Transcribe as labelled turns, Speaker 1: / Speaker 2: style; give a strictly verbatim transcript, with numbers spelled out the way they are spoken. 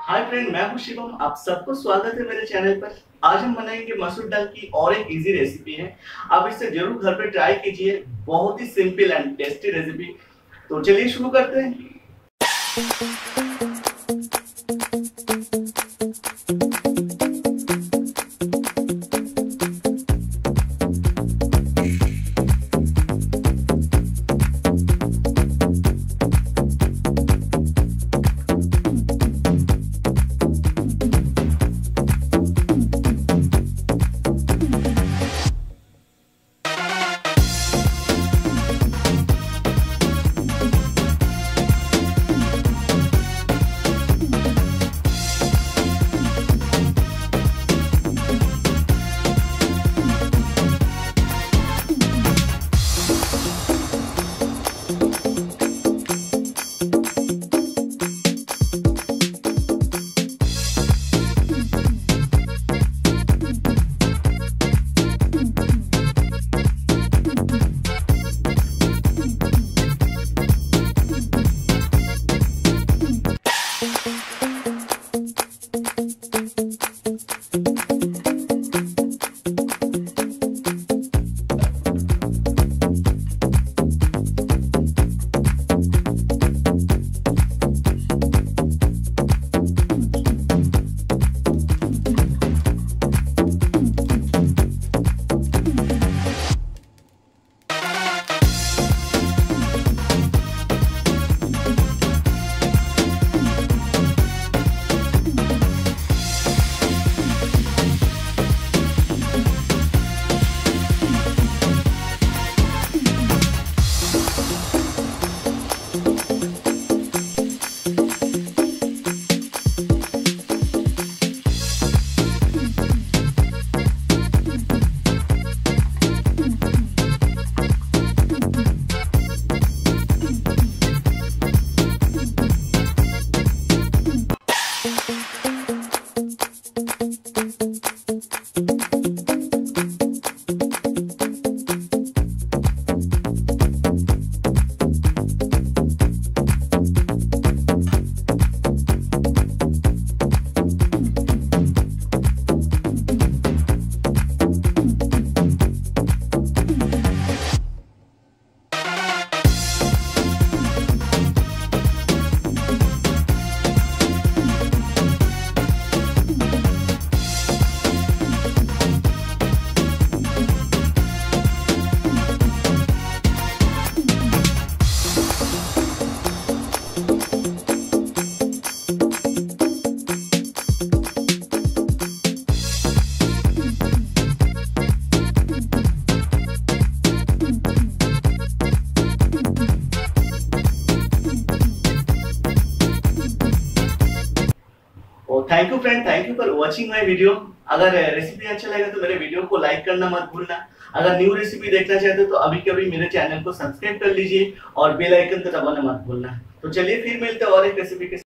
Speaker 1: Hi friend, मैं हूं शिवम। आप सबको स्वागत है मेरे चैनल पर। आज हम बनाएंगे मसूर दाल की और एक इजी रेसिपी है। आप इसे जरूर घर पे ट्राई कीजिए। बहुत ही सिंपल एंड टेस्टी रेसिपी। तो चलिए शुरू करते हैं। Thank you friend, thank you for watching my video. अगर रेसिपी अच्छा लगे तो मेरे वीडियो को लाइक करना मत भूलना। अगर न्यू रेसिपी देखना चाहते हो तो अभी के अभी मेरे चैनल को सब्सक्राइब कर लीजिए और बेल आइकन को दबाना मत भूलना। तो चलिए फिर मिलते हैं और एक रेसिपी के